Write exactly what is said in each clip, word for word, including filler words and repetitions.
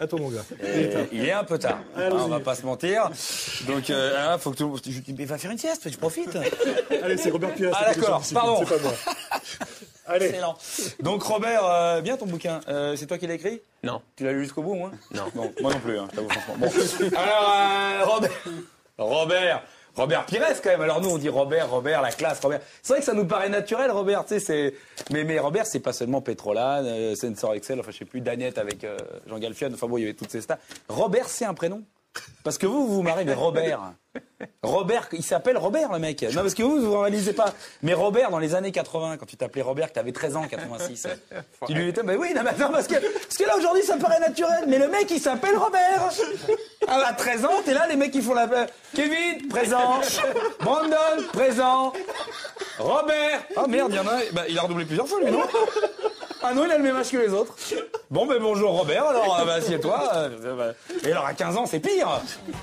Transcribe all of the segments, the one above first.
À toi, mon gars. Et il est un peu tard. Hein, on va pas se mentir. Donc, euh, là, faut que tout le monde. Je dis, mais va faire une sieste, tu profites. Allez, c'est Robert Pires. Ah, d'accord, pardon. C'est pas moi. Allez. Excellent. Donc, Robert, euh, bien ton bouquin. Euh, c'est toi qui l'as écrit? Non. Tu l'as lu jusqu'au bout, moi? Non. Bon, moi non plus, hein, je t'avoue, franchement. Bon. Alors, euh, Robert. Robert. Robert Pires, quand même. Alors, nous, on dit Robert, Robert, la classe, Robert. C'est vrai que ça nous paraît naturel, Robert, tu sais, c'est. Mais, mais Robert, c'est pas seulement Pétrolane, euh, Sensor Excel, enfin, je sais plus, Daniette avec euh, Jean Galfian, enfin bon, il y avait toutes ces stars. Robert, c'est un prénom? Parce que vous, vous vous marrez, mais Robert. Robert, il s'appelle Robert, le mec. Non, parce que vous, vous ne réalisez pas. Mais Robert, dans les années quatre-vingts, quand tu t'appelais Robert, que tu avais treize ans, quatre-vingt-six, tu lui disais, mais oui, non, mais attends, parce que, parce que là, aujourd'hui, ça me paraît naturel. Mais le mec, il s'appelle Robert. Ah, à treize ans, t'es là, les mecs, qui font la. Kevin, présent. Brandon, présent. Robert. Ah, merde, il y en a. Bah, il a redoublé plusieurs fois, lui, non? Ah non, il a le même âge que les autres. Bon, ben bonjour Robert, alors euh, bah, assieds-toi. Euh, bah. Et alors à quinze ans, c'est pire.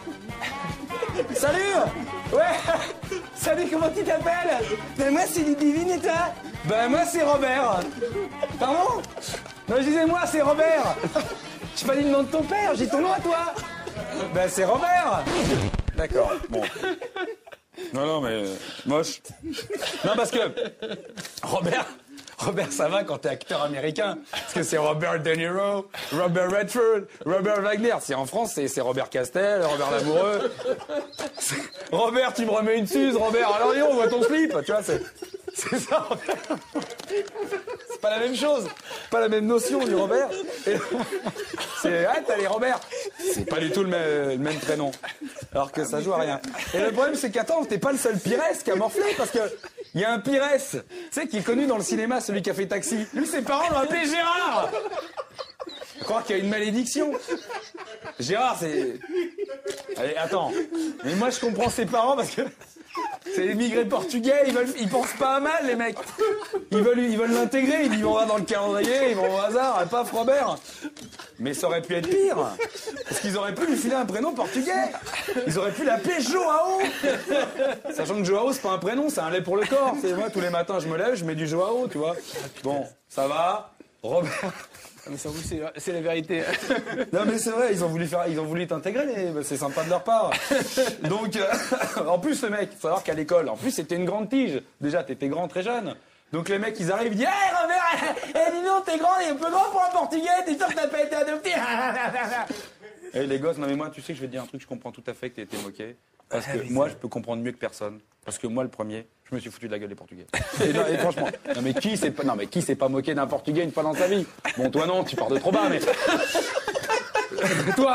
Salut. Ouais. Salut, comment tu t'appelles? Ben moi, c'est Ludivine et toi? Ben moi, c'est Robert. Pardon? Non, je disais moi, c'est Robert. J'ai pas dit le nom de ton père, j'ai ton nom à toi. Ben c'est Robert. D'accord, bon. Non, non, mais euh, moche. Non, parce que Robert... Robert, ça va quand t'es acteur américain. Parce que c'est Robert De Niro, Robert Redford, Robert Wagner. Si en France, c'est Robert Castel, Robert Lamoureux. Robert, tu me remets une suze, Robert. Alors, on voit ton slip. Tu vois, c'est ça, Robert. C'est pas la même chose. Pas la même notion du Robert. C'est, ah, t'as les Robert. C'est pas du tout le même, le même prénom. Alors que ça joue à rien. Et le problème, c'est qu'attends, t'es pas le seul Pires qui a morflé, parce que il y a un Pires, tu sais, qui est connu dans le cinéma, celui qui a fait Taxi. Lui, ses parents l'ont appelé Gérard. Je crois qu'il y a une malédiction. Gérard, c'est... Allez, attends. Mais moi, je comprends ses parents parce que c'est l'émigré portugais, ils veulent, ils pensent pas à mal, les mecs. Ils veulent, ils veulent l'intégrer, ils disent, on va dans le calendrier, ils vont au hasard, paf, Robert. Mais ça aurait pu être pire. Parce qu'ils auraient pu lui filer un prénom portugais. Ils auraient pu l'appeler Joao. Sachant que Joao, c'est pas un prénom, c'est un lait pour le corps. C'est moi, tous les matins, je me lève, je mets du Joao, tu vois. Bon, ça va. Robert. Mais c'est la vérité. Non, mais c'est vrai, ils ont voulu faire, ils ont voulu t'intégrer, les... c'est sympa de leur part. Donc, euh, en plus, le mec, il faut savoir qu'à l'école, en plus, c'était une grande tige. Déjà, t'étais grand très jeune. Donc les mecs, ils arrivent, ils disent, hé, hey, Robert, hey, dis donc, t'es grand, t'es un peu grand pour un portugais, t'es sûr que t'as pas été adopté. Et les gosses, non mais moi, tu sais que je vais te dire un truc, je comprends tout à fait que t'aies été moqué. Parce que ah, oui, moi, je peux comprendre mieux que personne. Parce que moi, le premier, je me suis foutu de la gueule des Portugais. Et, non, et franchement, non mais qui s'est pas, non mais qui s'est pas moqué d'un Portugais une fois dans sa vie? Bon, toi non, tu pars de trop bas, mais toi,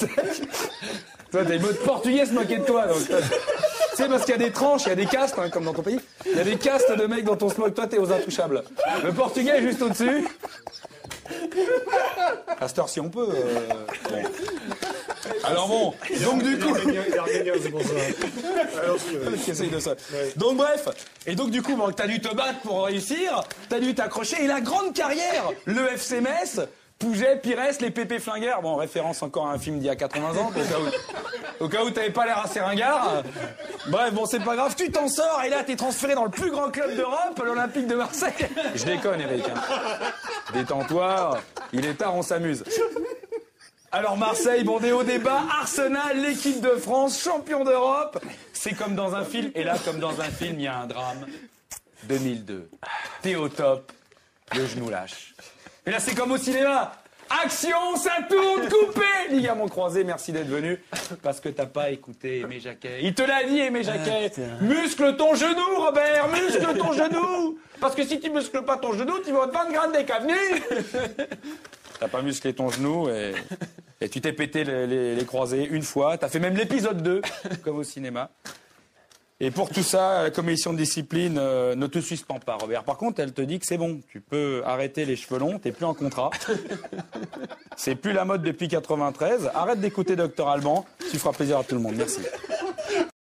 toi, t'as le mot de Portugais se moquer de toi. Donc, tu sais, parce qu'il y a des tranches, il y a des castes, hein, comme dans ton pays. Il y a des castes de mecs dont on se moque. Toi, t'es aux intouchables. Le Portugais est juste au-dessus. À cette heure, si on peut. Euh, bon. Alors bon, donc du coup... c'est pour ça. Alors, essaye de ça. Donc bref, et donc du coup, bon, t'as dû te battre pour réussir, t'as dû t'accrocher, et la grande carrière, le F C Metz, Pouget, Pires, les pépés flingueurs, bon, référence encore à un film d'il y a quatre-vingts ans, au cas où, au cas où t'avais pas l'air assez ringard. Bref, bon, c'est pas grave, tu t'en sors, et là, t'es transféré dans le plus grand club d'Europe, l'Olympique de Marseille. Je déconne, Eric. Hein. Détends-toi, il est tard, on s'amuse. Alors Marseille, bon, des hauts débats, Arsenal, l'équipe de France, champion d'Europe. C'est comme dans un film, et là, comme dans un film, il y a un drame. deux mille deux. T'es au top, le genou lâche. Et là, c'est comme au cinéma. Action, ça tourne, coupé. Ligament croisé, merci d'être venu. Parce que t'as pas écouté Aimé Jacquet. Il te l'a dit, Aimé Jacquet. Ah, muscle ton genou, Robert, muscle ton genou. Parce que si tu muscles pas ton genou, tu vas te vingt grammes des cavenus. T'as pas musclé ton genou et, et tu t'es pété les, les, les croisés une fois. T'as fait même l'épisode deux, comme au cinéma. Et pour tout ça, la commission de discipline euh, ne te suspend pas, Robert. Par contre, elle te dit que c'est bon. Tu peux arrêter les cheveux longs, t'es plus en contrat. C'est plus la mode depuis quatre-vingt-treize. Arrête d'écouter Docteur Alban. Tu feras plaisir à tout le monde. Merci.